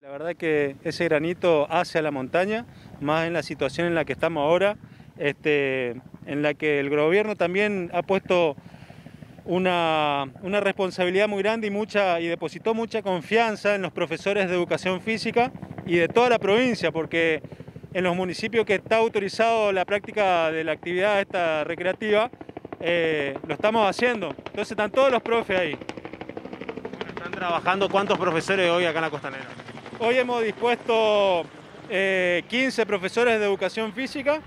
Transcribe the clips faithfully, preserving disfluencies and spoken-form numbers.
La verdad que ese granito hace a la montaña, más en la situación en la que estamos ahora, este, en la que el gobierno también ha puesto una, una responsabilidad muy grande y, mucha, y depositó mucha confianza en los profesores de educación física y de toda la provincia, porque en los municipios que está autorizado la práctica de la actividad esta recreativa, eh, lo estamos haciendo. Entonces están todos los profes ahí. Bueno, están trabajando, ¿cuántos profesores hoy acá en la Costanera? Hoy hemos dispuesto eh, quince profesores de educación física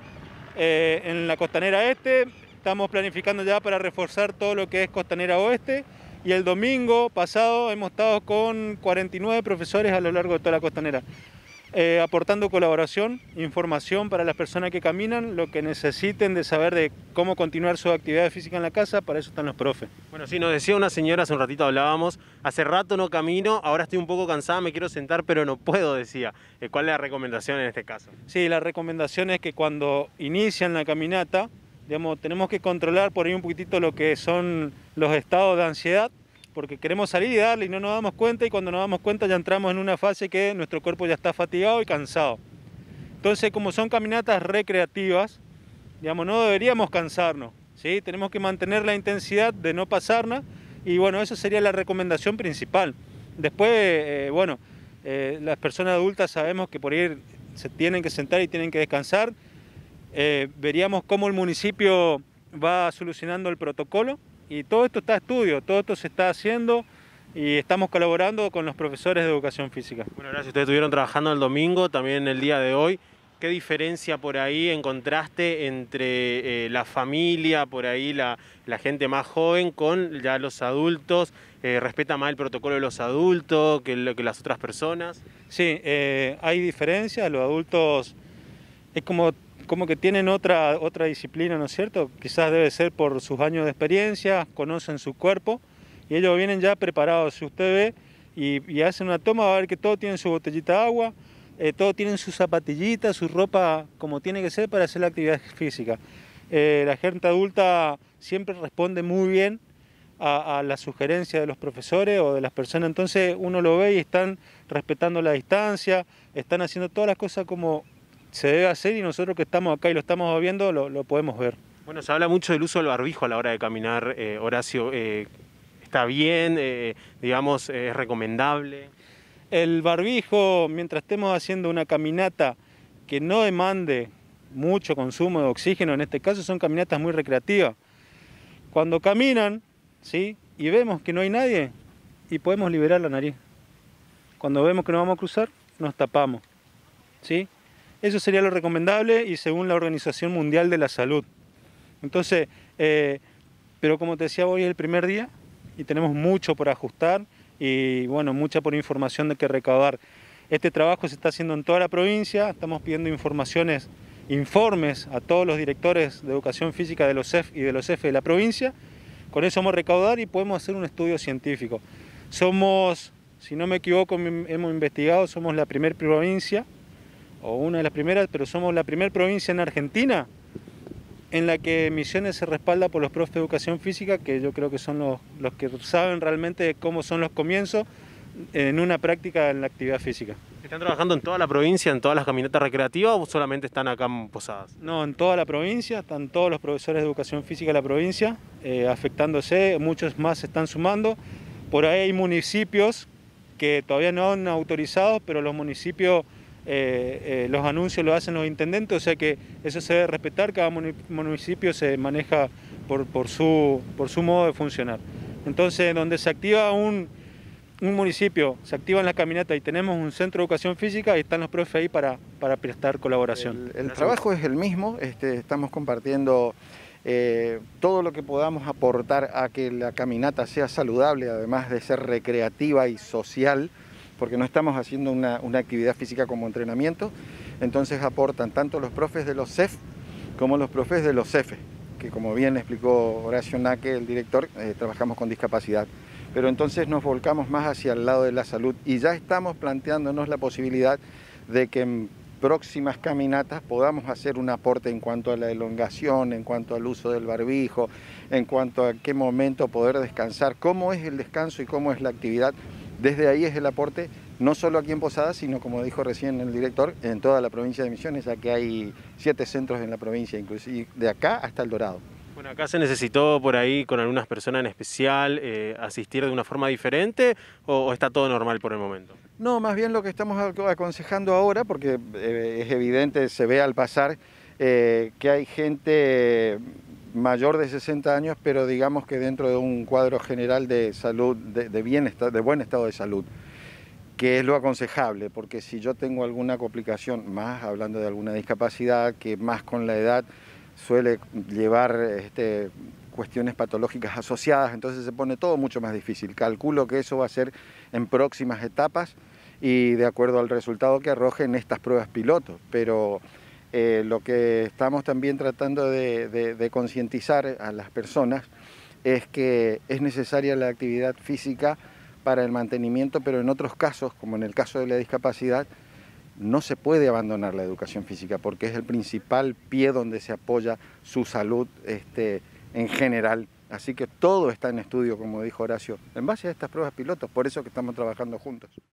eh, en la Costanera Este. Estamos planificando ya para reforzar todo lo que es Costanera Oeste. Y el domingo pasado hemos estado con cuarenta y nueve profesores a lo largo de toda la Costanera, eh, aportando colaboración, información para las personas que caminan, lo que necesiten de saber de cómo continuar su actividad física en la casa. Para eso están los profes. Bueno, sí, nos decía una señora, hace un ratito hablábamos, hace rato no camino, ahora estoy un poco cansada, me quiero sentar, pero no puedo, decía. ¿Cuál es la recomendación en este caso? Sí, la recomendación es que cuando inician la caminata, digamos, tenemos que controlar por ahí un poquitito lo que son los estados de ansiedad, porque queremos salir y darle y no nos damos cuenta, y cuando nos damos cuenta ya entramos en una fase que nuestro cuerpo ya está fatigado y cansado. Entonces, como son caminatas recreativas, digamos, no deberíamos cansarnos, ¿sí? Tenemos que mantener la intensidad de no pasarnos, y bueno, esa sería la recomendación principal. Después, eh, bueno, eh, las personas adultas sabemos que por ahí se tienen que sentar y tienen que descansar. Eh, veríamos cómo el municipio va solucionando el protocolo, y todo esto está a estudio, todo esto se está haciendo y estamos colaborando con los profesores de educación física. Bueno, gracias. Ustedes estuvieron trabajando el domingo, también el día de hoy. ¿Qué diferencia por ahí encontraste entre eh, la familia, por ahí la, la gente más joven con ya los adultos? Eh, ¿Respeta más el protocolo de los adultos que, lo, que las otras personas? Sí, eh, hay diferencias. Los adultos es como, como que tienen otra, otra disciplina, ¿no es cierto? Quizás debe ser por sus años de experiencia, conocen su cuerpo y ellos vienen ya preparados. Si usted ve y, y hacen una toma, va a ver que todos tienen su botellita de agua, eh, todos tienen sus zapatillitas, su ropa como tiene que ser para hacer la actividad física. Eh, la gente adulta siempre responde muy bien a, a la sugerencia de los profesores o de las personas, entonces uno lo ve y están respetando la distancia, están haciendo todas las cosas como se debe hacer, y nosotros que estamos acá y lo estamos viendo lo, lo podemos ver. Bueno, se habla mucho del uso del barbijo a la hora de caminar, eh, Horacio. Eh, ¿Está bien? Eh, digamos, ¿es recomendable? El barbijo, mientras estemos haciendo una caminata que no demande mucho consumo de oxígeno, en este caso son caminatas muy recreativas. Cuando caminan, ¿sí?, y vemos que no hay nadie, y podemos liberar la nariz. Cuando vemos que nos vamos a cruzar, nos tapamos, ¿sí? Eso sería lo recomendable y según la Organización Mundial de la Salud. Entonces, eh, pero como te decía, hoy es el primer día y tenemos mucho por ajustar y bueno, mucha por información de que recaudar. Este trabajo se está haciendo en toda la provincia, estamos pidiendo informaciones, informes a todos los directores de educación física de los C E F y de los C E F de la provincia. Con eso vamos a recaudar y podemos hacer un estudio científico. Somos, si no me equivoco, hemos investigado, somos la primera provincia, o una de las primeras, pero somos la primera provincia en Argentina en la que Misiones se respalda por los profes de educación física, que yo creo que son los, los que saben realmente cómo son los comienzos en una práctica en la actividad física. ¿Están trabajando en toda la provincia, en todas las caminatas recreativas, o solamente están acá en Posadas? No, en toda la provincia, están todos los profesores de educación física de la provincia eh, afectándose, muchos más se están sumando. Por ahí hay municipios que todavía no han autorizado, pero los municipios Eh, eh, los anuncios los hacen los intendentes, o sea que eso se debe respetar, cada municipio se maneja por, por, su, por su modo de funcionar. Entonces, donde se activa un, un municipio, se activan las caminatas y tenemos un centro de educación física, y están los profes ahí para, para prestar colaboración. El, el trabajo es el mismo, este, estamos compartiendo eh, todo lo que podamos aportar a que la caminata sea saludable, además de ser recreativa y social, porque no estamos haciendo una, una actividad física como entrenamiento. Entonces aportan tanto los profes de los C E F como los profes de los C E F E, que como bien explicó Horacio Naque, el director, eh, trabajamos con discapacidad. Pero entonces nos volcamos más hacia el lado de la salud y ya estamos planteándonos la posibilidad de que en próximas caminatas podamos hacer un aporte en cuanto a la elongación, en cuanto al uso del barbijo, en cuanto a qué momento poder descansar, cómo es el descanso y cómo es la actividad. Desde ahí es el aporte no solo aquí en Posadas, sino como dijo recién el director, en toda la provincia de Misiones, ya que hay siete centros en la provincia, inclusive de acá hasta El Dorado. Bueno, acá se necesitó por ahí con algunas personas en especial eh, asistir de una forma diferente o, o está todo normal por el momento. No, más bien lo que estamos aconsejando ahora, porque eh, es evidente, se ve al pasar, eh, que hay gente mayor de sesenta años, pero digamos que dentro de un cuadro general de salud, de, de, bienestar, de buen estado de salud, que es lo aconsejable, porque si yo tengo alguna complicación, más hablando de alguna discapacidad, que más con la edad suele llevar este, cuestiones patológicas asociadas, entonces se pone todo mucho más difícil. Calculo que eso va a ser en próximas etapas y de acuerdo al resultado que arrojen estas pruebas pilotos, pero eh, lo que estamos también tratando de, de, de concientizar a las personas es que es necesaria la actividad física para el mantenimiento, pero en otros casos, como en el caso de la discapacidad, no se puede abandonar la educación física porque es el principal pie donde se apoya su salud este, en general. Así que todo está en estudio, como dijo Horacio, en base a estas pruebas pilotos, por eso que estamos trabajando juntos.